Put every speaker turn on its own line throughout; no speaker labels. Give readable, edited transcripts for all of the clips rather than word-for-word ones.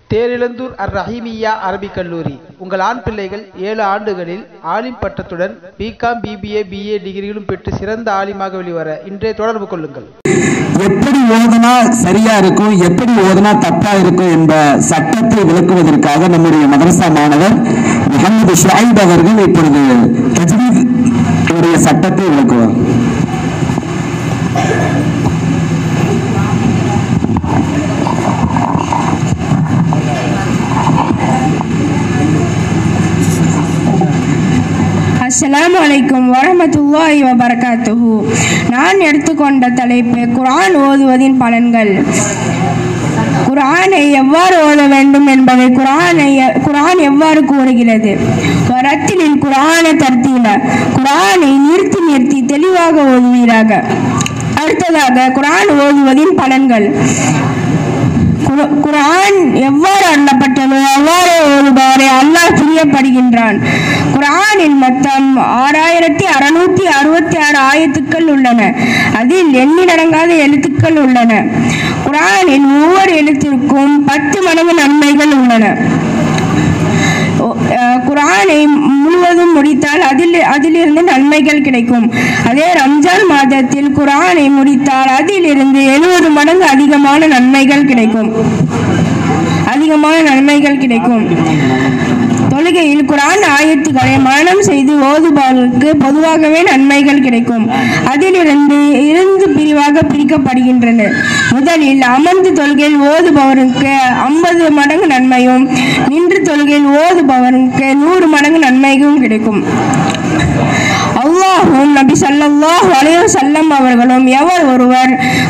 Therizhandur அர்-ரஹீமிய்யா Arabic கல்லூரி. உங்கள் ஆண் பிள்ளைகள் 7 ஆண்டுகளில் ஆலிம் பட்டத்துடன் பிகாம், பிபிஏ, பிஏ டிகிரிகளும் பெற்று சிறந்த ஆலிமாக வெளிவர இன்றே தொடர்பு கொள்ளுங்கள்.
எப்படி ஓதுனா சரியா இருக்கும், எப்படி ஓதுனா தப்பா இருக்கும் என்ற சட்டத்தை விளக்குவதற்காக நம்முடைய மதரசா மாணவர் முகமது ஷுஐப் அவர்கள் இப்பொழுது தஜ்வீத் உடைய சட்டத்தை விளக்குவார்.
அஸ்ஸலாமு அலைக்கும் வரஹ்மத்துல்லாஹி வபரகாத்துஹு. நான் எடுத்துக்கொண்ட தலைப்பு குர்ஆன் ஓதுவதின் பலன்கள். குர்ஆனை எவ்வாறு ஓத வேண்டும் என்பதை குர்ஆன் எவ்வாறு கூறுகிறது? வரத்திலில் குர்ஆனை தர்த்தீல, குர்ஆனை நிறுத்தி தெளிவாக ஓதுவீராக. அடுத்ததாக குர்ஆன் ஓதுவதின் பலன்கள். குர்ஆன் எவ்வாறு அருளப்பட்டதோ அவ்வாறு ஓதுபவரை அல்லாஹ் பிரியப்படுகின்றான். குர்ஆனில் மொத்தம் 6666 ஆயத்துக்கள் உள்ளன. அதில் எண்ணிலடங்காத எழுத்துக்கள் உள்ளன. குர்ஆனில் ஒவ்வொரு எழுத்திற்கும் 10 மடங்கு நன்மைகள் உள்ளன. குர்ஆனை முழுவதும் முடித்தால் அதிலிருந்து நன்மைகள் கிடைக்கும். அதே ரம்ஜான் மாதத்தில் குர்ஆனை முடித்தால் அதிலிருந்து 70 மடங்கு அதிகமான நன்மைகள் கிடைக்கும். தொழுகையில் குர்ஆன் ஆயத்துக்களை மனனம் செய்து ஓதுபவர்களுக்கு பொதுவாகவே நன்மைகள் கிடைக்கும். அதிலிருந்து 2 பிரிவாக பிரிக்கப்படுகின்றன. முதலில் அமர்ந்து தொழுகையில் ஓதுபவருக்கு 50 மடங்கு நன்மையும், நின்று தொழுகையில் ஓதுபவருக்கு 100 மடங்கு நன்மையும் கிடைக்கும். அல்லாஹும் நபி ஸல்லல்லாஹு அலைஹி வஸல்லம் அவர்களும் எவர் ஒருவர்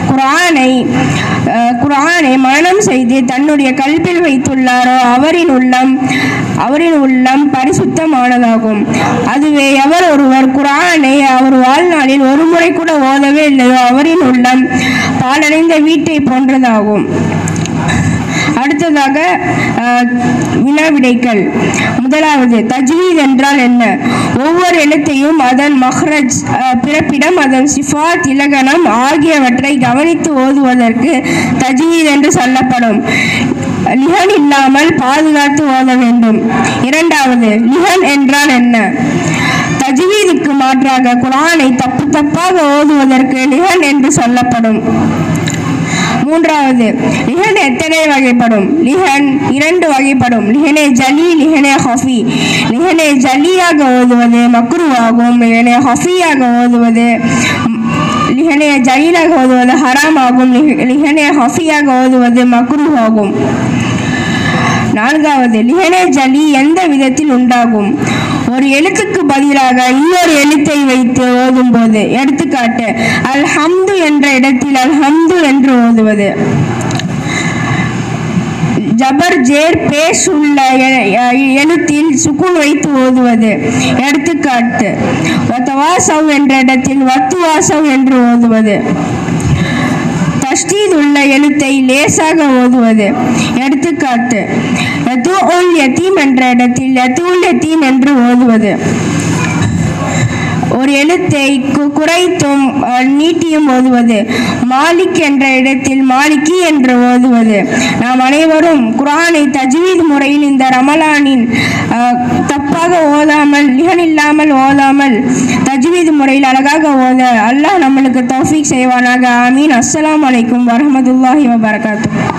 குர்ஆனை மனனம் செய்து தன்னுடைய கல்பில் வைத்துள்ளாரோ அவரின் உள்ளம் பரிசுத்தமானதாகும். அதுவே எவர் ஒருவர் குர்ஆனை அவர் வாழ்நாளில் ஒரு முறை கூட ஓதவே இல்லையோ அவரின் உள்ளம் பாழடைந்த வீட்டை போன்றதாகும். அடுத்ததாக வினாவிடைகள். முதலாவது, தஜ்வீத் என்றால் என்ன? ஒவ்வொரு எழுத்தையும் அதன் மஹ்ரஜ், பிறப்பிடம், அதன் சிஃபாத், இலகணம் ஆகியவற்றை கவனித்து ஓதுவதற்கு தஜ்வீத் என்று சொல்லப்படும். லிஹன் இல்லாமல் பாதுகாத்து ஓத வேண்டும். இரண்டாவது, லிஹன் என்றால் என்ன? தஜ்வீதுக்கு மாற்றாக குர்ஆனை தப்பாக ஓதுவதற்கு லிஹன் என்று சொல்லப்படும். மூன்றாவது, லிஹன் எத்தனை வகைப்படும்? லிஹன் 2 வகைப்படும். லிஹனே ஜலி, லிஹனே ஹஃபி. லிஹனே ஜலியாக ஓதுவது மக்ரூஹாகும். லிஹனே ஹஃபியாக ஓதுவது லிஹனே ஜலியாக ஓதுவது ஹராம் ஆகும். லிஹனே ஹஃபியாக ஓதுவது மக்ரூஹ் ஆகும். நான்காவது, லிஹனே ஜலி எந்த விதத்தில் உண்டாகும்? ஒரு எழுத்துக்கு பதிலாக இன்னொரு எழுத்தை வைத்து ஓதும் போது. எடுத்துக்காட்டு, அல்ஹம்து என்ற இடத்தில் அல்ஹம்து என்று ஓதுவது. ஜபர் ஜேர் பேஷ் உள்ள எழுத்தில் சுக்குன் வைத்து ஓதுவது. எடுத்துக்காட்டு, வத்தவாசவ் என்ற இடத்தில் வத்துவாசவ் என்று ஓதுவது. தஷ்தீத் உள்ள எழுத்தை லேசாக ஓதுவது. எடுத்துக்காட்டு, யதுஉல் யதீம் என்ற இடத்தில் யதுல் யதீம் என்று ஓதுவது. ஒரு எழுத்தை குறைத்தும் நீட்டியும் ஓதுவது. மாலிக் என்ற இடத்தில் மாலிகி என்று ஓதுவது. நாம் அனைவரும் குர்ஆனை தஜ்வீத் முறையில் இந்த ரமலானில் தப்பாக ஓதாமல், லிஹன் இல்லாமல் ஓதாமல் தஜ்வீத் முறையில் அழகாக ஓத அல்லாஹ் நம்மளுக்கு தௌஃபீக் செய்வானாக. ஆமீன். அஸ்ஸலாமு அலைக்கும் வரஹ்மத்துல்லாஹி வபரகாத்துஹு.